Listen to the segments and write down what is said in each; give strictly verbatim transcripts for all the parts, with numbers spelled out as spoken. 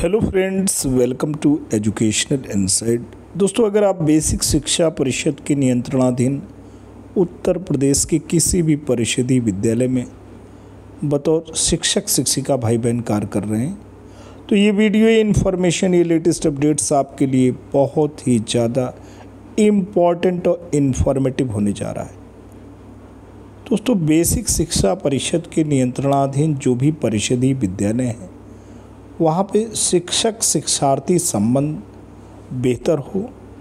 Hello friends, welcome to Educational Insight. दोस्तों, अगर आप बेसिक शिक्षा परिषद के नियंत्रणाधीन उत्तर प्रदेश के किसी भी परिषदीय विद्यालय में बतौर शिक्षक शिक्षिका भाई बहन कार्य कर रहे हैं तो ये वीडियो, ये इन्फॉर्मेशन, ये लेटेस्ट अपडेट्स आपके लिए बहुत ही ज़्यादा इम्पॉर्टेंट और इन्फॉर्मेटिव होने जा रहा है। दोस्तों, बेसिक शिक्षा परिषद के नियंत्रणाधीन जो भी परिषदीय विद्यालय हैं वहाँ पे शिक्षक शिक्षार्थी संबंध बेहतर हो,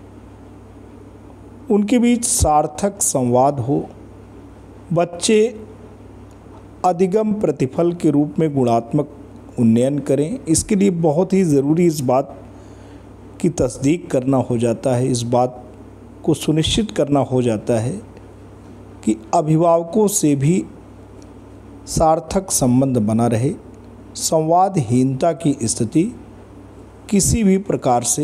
उनके बीच सार्थक संवाद हो, बच्चे अधिगम प्रतिफल के रूप में गुणात्मक उन्नयन करें। इसके लिए बहुत ही ज़रूरी इस बात की तस्दीक करना हो जाता है, इस बात को सुनिश्चित करना हो जाता है कि अभिभावकों से भी सार्थक संबंध बना रहे। संवादहीनता की स्थिति किसी भी प्रकार से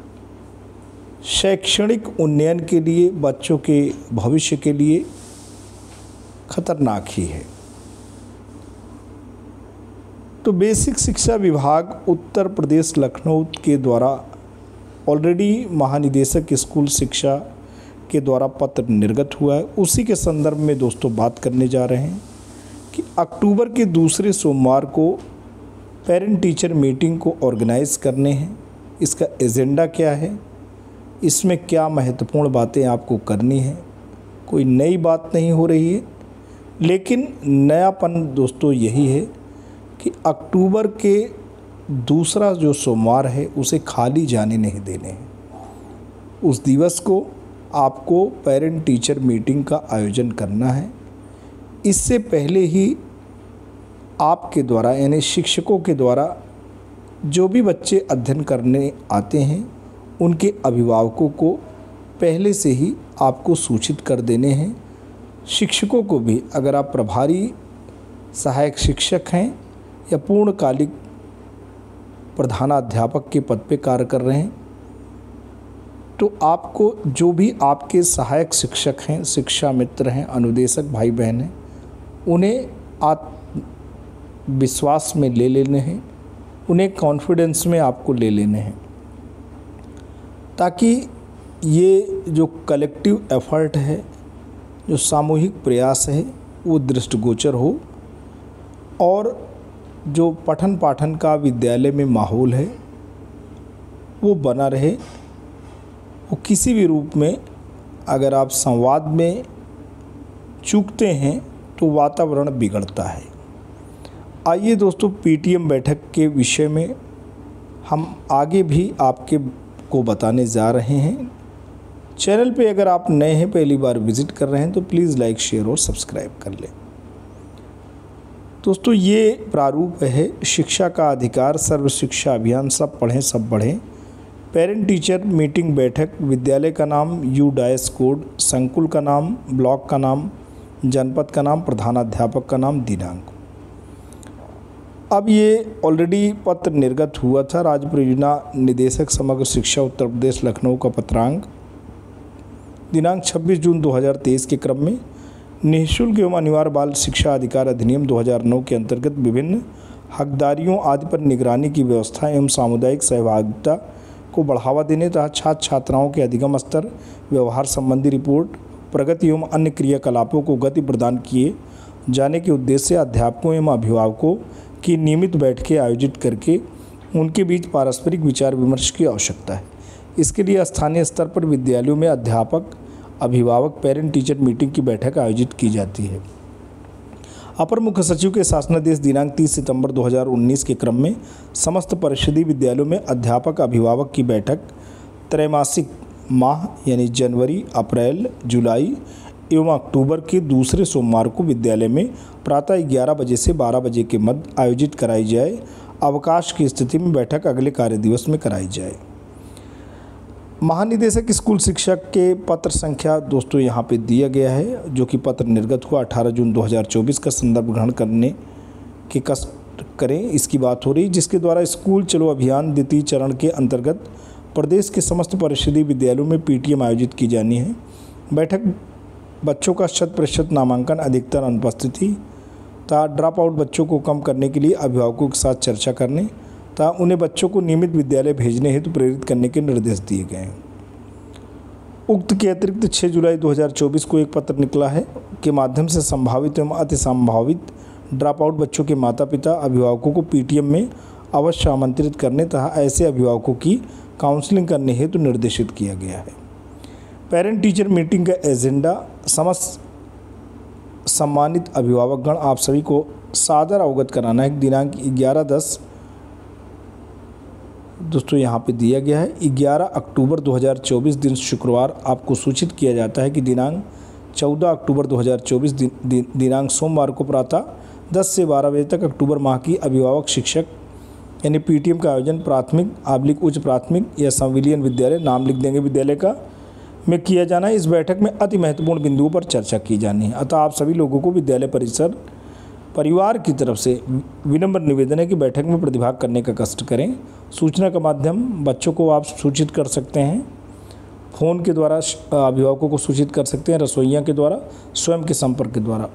शैक्षणिक उन्नयन के लिए, बच्चों के भविष्य के लिए खतरनाक ही है। तो बेसिक शिक्षा विभाग उत्तर प्रदेश लखनऊ के द्वारा ऑलरेडी महानिदेशक स्कूल शिक्षा के द्वारा पत्र निर्गत हुआ है। उसी के संदर्भ में दोस्तों बात करने जा रहे हैं कि अक्टूबर के दूसरे सोमवार को पेरेंट टीचर मीटिंग को ऑर्गेनाइज करने हैं। इसका एजेंडा क्या है, इसमें क्या महत्वपूर्ण बातें आपको करनी है। कोई नई बात नहीं हो रही है, लेकिन नयापन दोस्तों यही है कि अक्टूबर के दूसरा जो सोमवार है उसे खाली जाने नहीं देने हैं। उस दिवस को आपको पेरेंट टीचर मीटिंग का आयोजन करना है। इससे पहले ही आपके द्वारा यानी शिक्षकों के द्वारा जो भी बच्चे अध्ययन करने आते हैं उनके अभिभावकों को पहले से ही आपको सूचित कर देने हैं। शिक्षकों को भी, अगर आप प्रभारी सहायक शिक्षक हैं या पूर्णकालिक प्रधानाध्यापक के पद पे कार्य कर रहे हैं, तो आपको जो भी आपके सहायक शिक्षक हैं, शिक्षा मित्र हैं, अनुदेशक भाई बहन हैं, उन्हें आप विश्वास में ले लेने हैं, उन्हें कॉन्फिडेंस में आपको ले लेने हैं, ताकि ये जो कलेक्टिव एफर्ट है, जो सामूहिक प्रयास है, वो दृष्टिगोचर हो और जो पठन पाठन का विद्यालय में माहौल है वो बना रहे। वो किसी भी रूप में अगर आप संवाद में चूकते हैं तो वातावरण बिगड़ता है। आइए दोस्तों, पीटीएम बैठक के विषय में हम आगे भी आपके को बताने जा रहे हैं। चैनल पे अगर आप नए हैं, पहली बार विजिट कर रहे हैं, तो प्लीज़ लाइक, शेयर और सब्सक्राइब कर लें। दोस्तों, ये प्रारूप है शिक्षा का अधिकार, सर्व शिक्षा अभियान, सब पढ़ें सब बढ़ें। पेरेंट टीचर मीटिंग बैठक, विद्यालय का नाम, यू डायस कोड, संकुल का नाम, ब्लॉक का नाम, जनपद का नाम, प्रधानाध्यापक का नाम, दिनांक। अब ये ऑलरेडी पत्र निर्गत हुआ था। राज्य परियोजना निदेशक समग्र शिक्षा उत्तर प्रदेश लखनऊ का पत्रांक दिनांक छब्बीस जून दो हज़ार तेईस के क्रम में निःशुल्क एवं अनिवार्य बाल शिक्षा अधिकार अधिनियम दो हज़ार नौ के अंतर्गत विभिन्न हकदारियों आदि पर निगरानी की व्यवस्था एवं सामुदायिक सहभागिता को बढ़ावा देने तथा छात्र छात्राओं के अधिगम स्तर, व्यवहार संबंधी रिपोर्ट, प्रगति एवं अन्य क्रियाकलापों को गति प्रदान किए जाने के उद्देश्य से अध्यापकों एवं अभिभावकों की नियमित बैठकें आयोजित करके उनके बीच पारस्परिक विचार विमर्श की आवश्यकता है। इसके लिए स्थानीय स्तर पर विद्यालयों में अध्यापक, अभिभावक, पेरेंट टीचर मीटिंग की बैठक आयोजित की जाती है। अपर मुख्य सचिव के शासनादेश दिनांक तीस सितंबर दो हज़ार उन्नीस के क्रम में समस्त परिषदीय विद्यालयों में अध्यापक अभिभावक की बैठक त्रैमासिक माह यानी जनवरी, अप्रैल, जुलाई एवं अक्टूबर के दूसरे सोमवार को विद्यालय में प्रातः ग्यारह बजे से बारह बजे के मध्य आयोजित कराई जाए। अवकाश की स्थिति में बैठक अगले कार्य दिवस में कराई जाए। महानिदेशक स्कूल शिक्षा के पत्र संख्या दोस्तों यहाँ पे दिया गया है, जो कि पत्र निर्गत हुआ अठारह जून दो हज़ार चौबीस का संदर्भ ग्रहण करने के कष्ट करें, इसकी बात हो रही, जिसके द्वारा स्कूल चलो अभियान द्वितीय चरण के अंतर्गत प्रदेश के समस्त परिषदीय विद्यालयों में पीटीएम आयोजित की जानी है। बैठक बच्चों का शत प्रतिशत नामांकन, अधिकतर अनुपस्थिति तथा ड्रॉप आउट बच्चों को कम करने के लिए अभिभावकों के साथ चर्चा करने, तथा उन्हें बच्चों को नियमित विद्यालय भेजने हेतु प्रेरित करने के निर्देश दिए गए हैं। उक्त के अतिरिक्त छह जुलाई दो हज़ार चौबीस को एक पत्र निकला है के माध्यम से संभावित एवं अति संभावित ड्रॉप आउट बच्चों के माता पिता अभिभावकों को पीटीएम में अवश्य आमंत्रित करने तथा ऐसे अभिभावकों की काउंसलिंग करने हेतु निर्देशित किया गया है। पेरेंट टीचर मीटिंग का एजेंडा समस्त सम्मानित अभिभावकगण आप सभी को सादर अवगत कराना है। दिनांक ग्यारह दस दोस्तों यहाँ पे दिया गया है ग्यारह अक्टूबर दो हज़ार चौबीस दिन शुक्रवार आपको सूचित किया जाता है कि दिनांक चौदह अक्टूबर दो हज़ार चौबीस दिन, दिन, दिनांक सोमवार को प्रातः दस से बारह बजे तक अक्टूबर माह की अभिभावक शिक्षक यानी पीटीएम का आयोजन प्राथमिक आबलिक उच्च प्राथमिक या संविलियन विद्यालय नाम लिख देंगे विद्यालय का में किया जाना है। इस बैठक में अति महत्वपूर्ण बिंदुओं पर चर्चा की जानी है। अतः आप सभी लोगों को विद्यालय परिसर परिवार की तरफ से विनम्र निवेदन है कि बैठक में प्रतिभाग करने का कष्ट करें। सूचना का माध्यम बच्चों को आप सूचित कर सकते हैं, फ़ोन के द्वारा अभिभावकों को सूचित कर सकते हैं, रसोइया के द्वारा, स्वयं के संपर्क के द्वारा।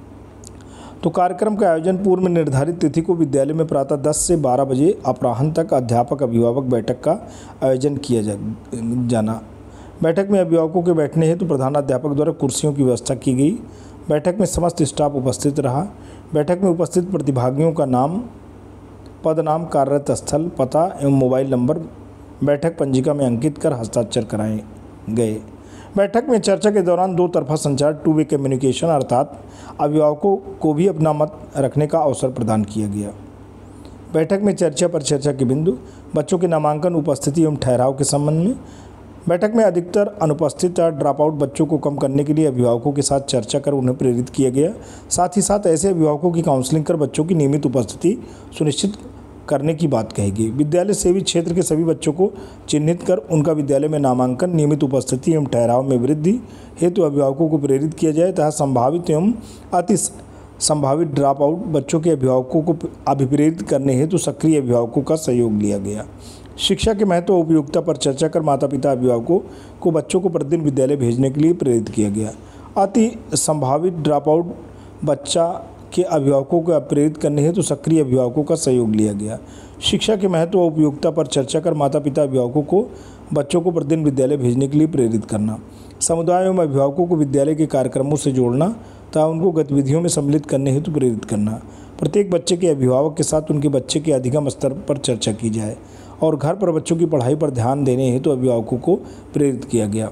तो कार्यक्रम का आयोजन पूर्व में निर्धारित तिथि को विद्यालय में प्रातः दस से बारह बजे अपराह्न तक अध्यापक अभिभावक बैठक का आयोजन किया जा, जाना। बैठक में अभिभावकों के बैठने हेतु तो प्रधानाध्यापक द्वारा कुर्सियों की व्यवस्था की गई। बैठक में समस्त स्टाफ उपस्थित रहा। बैठक में उपस्थित प्रतिभागियों का नाम, पद नाम, कार्यरत स्थल, पता एवं मोबाइल नंबर बैठक पंजिका में अंकित कर हस्ताक्षर कराए गए। बैठक में चर्चा के दौरान दो तरफा संचार टू वे कम्युनिकेशन अर्थात अभिभावकों को भी अपना मत रखने का अवसर प्रदान किया गया। बैठक में चर्चा पर चर्चा के बिंदु, बच्चों के नामांकन, उपस्थिति एवं ठहराव के संबंध में। बैठक में अधिकतर अनुपस्थित ड्रॉप आउट बच्चों को कम करने के लिए अभिभावकों के साथ चर्चा कर उन्हें प्रेरित किया गया। साथ ही साथ ऐसे अभिभावकों की काउंसलिंग कर बच्चों की नियमित उपस्थिति सुनिश्चित करने की बात कही गई। विद्यालय सेवी क्षेत्र के सभी बच्चों को चिन्हित कर उनका विद्यालय में नामांकन, नियमित उपस्थिति एवं ठहराव में वृद्धि हेतु अभिभावकों को प्रेरित किया जाए तथा संभावित एवं अति संभावित ड्रॉप आउट बच्चों के अभिभावकों को अभिप्रेरित करने हेतु सक्रिय अभिभावकों का सहयोग लिया गया। शिक्षा के महत्व और उपयोगिता पर चर्चा कर माता पिता अभिभावकों को बच्चों को प्रतिदिन विद्यालय भेजने के लिए प्रेरित किया गया। अति संभावित ड्रॉप आउट बच्चा के अभिभावकों को प्रेरित करने हेतु तो सक्रिय अभिभावकों का सहयोग लिया गया। शिक्षा के महत्व और उपयोगिता पर चर्चा कर माता पिता अभिभावकों को बच्चों को प्रतिदिन विद्यालय भेजने के लिए प्रेरित करना। समुदाय एवं अभिभावकों को विद्यालय के कार्यक्रमों से जोड़ना तथा उनको गतिविधियों में सम्मिलित करने हेतु प्रेरित करना। प्रत्येक बच्चे के अभिभावक के साथ उनके बच्चे के अधिगम स्तर पर चर्चा की जाए और घर पर बच्चों की पढ़ाई पर ध्यान देने हेतु तो अभिभावकों को प्रेरित किया गया।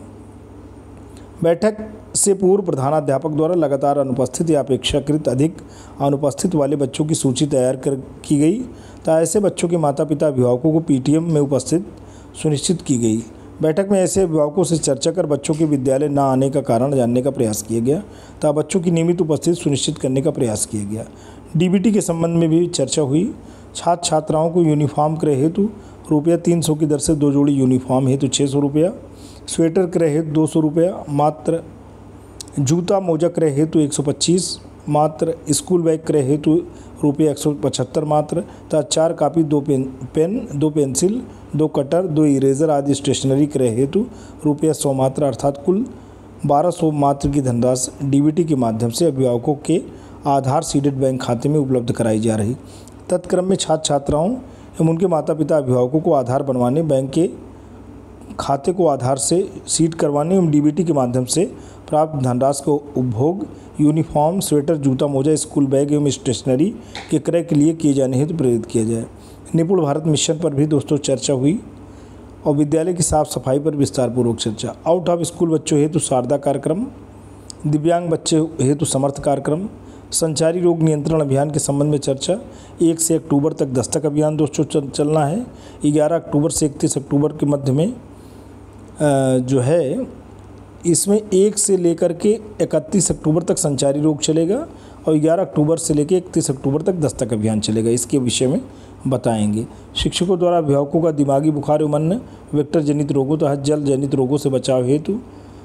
बैठक से पूर्व प्रधानाध्यापक द्वारा लगातार अनुपस्थित या अपेक्षाकृत अधिक अनुपस्थित वाले बच्चों की सूची तैयार कर की गई तथा ऐसे बच्चों के माता पिता अभिभावकों को पीटीएम में उपस्थित सुनिश्चित की गई। बैठक में ऐसे अभिभावकों से चर्चा कर बच्चों के विद्यालय न आने का कारण जानने का प्रयास किया गया तथा बच्चों की नियमित उपस्थिति सुनिश्चित करने का प्रयास किया गया। डीबीटी के संबंध में भी चर्चा हुई। छात्र छात्राओं को यूनिफॉर्म क्रय हेतु रुपया तीन सौ की दर से दो जोड़ी यूनिफॉर्म हेतु छः सौ रुपया, स्वेटर क्रय हेतु दो सौ रुपया मात्र, जूता मोजा क्रय हेतु एक सौ पच्चीस मात्र, स्कूल बैग क्रय हेतु रुपया एक सौ पचहत्तर मात्र तथा चार कापी, दो पेन पेन दो पेंसिल, दो कटर, दो इरेजर आदि स्टेशनरी क्रय हेतु रुपया सौ मात्र अर्थात कुल बारह सौ मात्र की धनराशि डीबीटी के माध्यम से अभिभावकों के आधार सीडेड बैंक खाते में उपलब्ध कराई जा रही। तत्क्रम में छात्र छात्राओं एवं उनके माता पिता अभिभावकों को आधार बनवाने, बैंक के खाते को आधार से सीड करवाने एवं डीबीटी के माध्यम से प्राप्त धनराशि को उपभोग, यूनिफॉर्म, स्वेटर, जूता मोजा, स्कूल बैग एवं स्टेशनरी के क्रय के लिए किए जाने हेतु तो प्रेरित किया जाए। निपुण भारत मिशन पर भी दोस्तों चर्चा हुई और विद्यालय की साफ सफाई पर विस्तारपूर्वक चर्चा। आउट ऑफ स्कूल बच्चों हेतु शारदा कार्यक्रम, दिव्यांग बच्चे हेतु समर्थ कार्यक्रम, संचारी रोग नियंत्रण अभियान के संबंध में चर्चा। एक से अक्टूबर तक दस्तक अभियान दोस्तों चलना है। ग्यारह अक्टूबर से इकतीस अक्टूबर के मध्य में जो है इसमें एक से लेकर के इकतीस अक्टूबर तक संचारी रोग चलेगा और ग्यारह अक्टूबर से लेकर इकतीस अक्टूबर तक दस्तक अभियान चलेगा। इसके विषय में बताएंगे। शिक्षकों द्वारा अभिभावकों का दिमागी बुखार एवं अन्य वेक्टर जनित रोगों तथा जल जनित रोगों से बचाव हेतु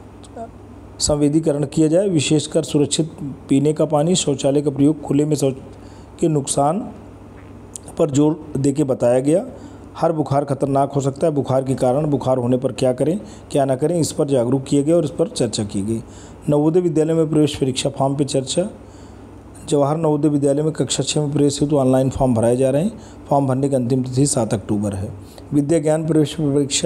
संवेदीकरण किया जाए। विशेषकर सुरक्षित पीने का पानी, शौचालय का प्रयोग, खुले में शौच के नुकसान पर जोर देके बताया गया। हर बुखार खतरनाक हो सकता है, बुखार के कारण, बुखार होने पर क्या करें क्या ना करें, इस पर जागरूक किया गया और इस पर चर्चा की गई। नवोदय विद्यालय में प्रवेश परीक्षा फॉर्म पर चर्चा। जवाहर नवोदय विद्यालय में कक्षा छः में प्रवेश हेतु ऑनलाइन फॉर्म भराए जा रहे हैं। फॉर्म भरने की अंतिम तिथि सात अक्टूबर है। विद्या ज्ञान प्रवेश परीक्षा,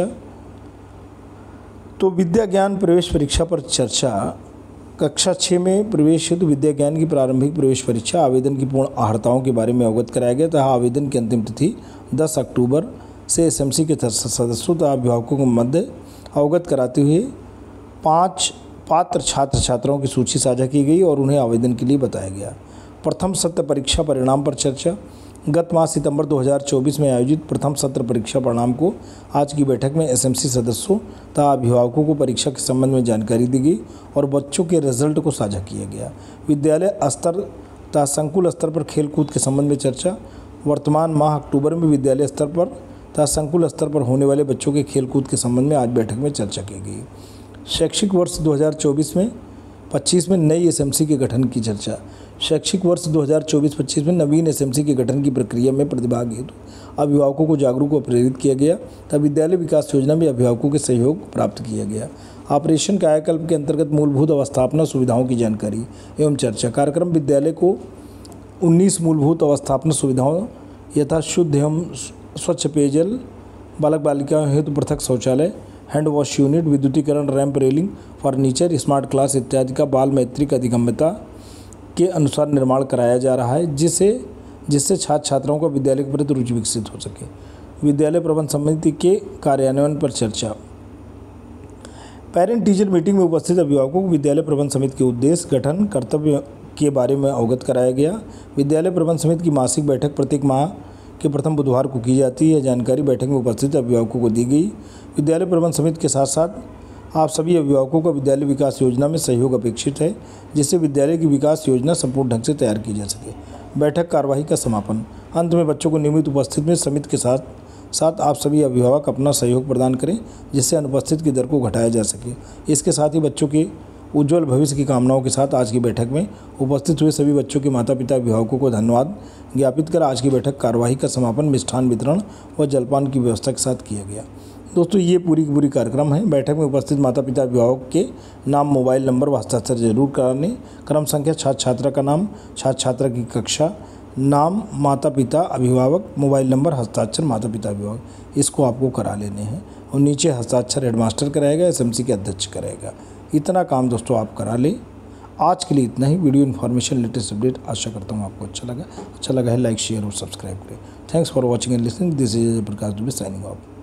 तो विद्या ज्ञान प्रवेश परीक्षा पर चर्चा। कक्षा छः में प्रवेश हेतु विद्या ज्ञान की प्रारंभिक प्रवेश परीक्षा आवेदन की पूर्ण अर्हताओं के बारे में अवगत कराया गया तथा आवेदन की अंतिम तिथि दस अक्टूबर से एसएमसी के सदस्यों तथा अभिभावकों के मध्य अवगत कराते हुए पाँच पात्र छात्र छात्राओं की सूची साझा की गई और उन्हें आवेदन के लिए बताया गया। प्रथम सत्र परीक्षा परिणाम पर चर्चा। गत माह सितंबर दो हज़ार चौबीस में आयोजित प्रथम सत्र परीक्षा परिणाम को आज की बैठक में एसएमसी सदस्यों तथा अभिभावकों को परीक्षा के संबंध में जानकारी दी गई और बच्चों के रिजल्ट को साझा किया गया। विद्यालय स्तर तथा संकुल स्तर पर खेलकूद के संबंध में चर्चा। वर्तमान माह अक्टूबर में विद्यालय स्तर पर तथा संकुल स्तर पर होने वाले बच्चों के खेलकूद के संबंध में आज बैठक में चर्चा की गई। शैक्षिक वर्ष दो हज़ार चौबीस में पच्चीस में नई एसएमसी के गठन की चर्चा। शैक्षिक वर्ष दो हज़ार चौबीस पच्चीस में नवीन एसएमसी के गठन की प्रक्रिया में प्रतिभाग हेतु अभिभावकों को जागरूक और प्रेरित किया गया तथा विद्यालय विकास योजना में अभिभावकों के सहयोग प्राप्त किया गया। ऑपरेशन कायाकल्प के अंतर्गत मूलभूत अवस्थापना सुविधाओं की जानकारी एवं चर्चा। कार्यक्रम विद्यालय को उन्नीस मूलभूत अवस्थापना सुविधाओं यथा शुद्ध एवं स्वच्छ पेयजल, बालक बालिकाओं हेतु पृथक शौचालय, हैंड वॉश यूनिट, विद्युतीकरण, ramp railing, furniture, smart class इत्यादि का बाल मैत्रिक अधिगम्यता के अनुसार निर्माण कराया जा रहा है, जिससे जिससे छात्र छात्राओं को विद्यालय के प्रति रुचि विकसित हो सके। विद्यालय प्रबंध समिति के कार्यान्वयन पर चर्चा। पेरेंट टीचर मीटिंग में उपस्थित अभिभावकों को विद्यालय प्रबंध समिति के उद्देश्य, गठन, कर्तव्य के बारे में अवगत कराया गया। विद्यालय प्रबंध समिति की मासिक बैठक प्रत्येक माह के प्रथम बुधवार को की जाती है। जानकारी बैठक में उपस्थित अभिभावकों को दी गई। विद्यालय प्रबंध समिति के साथ साथ आप सभी अभिभावकों का विद्यालय विकास योजना में सहयोग अपेक्षित है, जिससे विद्यालय की विकास योजना संपूर्ण ढंग से तैयार की जा सके। बैठक कार्यवाही का समापन। अंत में बच्चों को नियमित उपस्थित में समिति के साथ साथ आप सभी अभिभावक अपना सहयोग प्रदान करें, जिससे अनुपस्थित की दर को घटाया जा सके। इसके साथ ही बच्चों के उज्ज्वल भविष्य की कामनाओं के साथ आज की बैठक में उपस्थित हुए सभी बच्चों के माता पिता अभिभावकों को धन्यवाद ज्ञापित कर आज की बैठक कार्यवाही का समापन मिष्ठान वितरण व जलपान की व्यवस्था के साथ किया गया। दोस्तों, ये पूरी की पूरी कार्यक्रम है। बैठक में उपस्थित माता पिता अभिभावक के नाम, मोबाइल नंबर व हस्ताक्षर जरूर कराने। क्रम संख्या, छात्र छात्रा का नाम, छात्र छात्रा की कक्षा, नाम, माता पिता अभिभावक, मोबाइल नंबर, हस्ताक्षर माता पिता अभिभावक, इसको आपको करा लेने हैं। और नीचे हस्ताक्षर हेडमास्टर कराएगा, एसएमसी के अध्यक्ष कराएगा। इतना काम दोस्तों आप करा लें। आज के लिए इतना ही। वीडियो इन्फॉर्मेशन, लेटेस्ट अपडेट आशा करता हूँ आपको अच्छा लगा। अच्छा लगा है लाइक, शेयर और सब्सक्राइब करें। Thanks for watching and listening. This is Prakash Dubey signing of.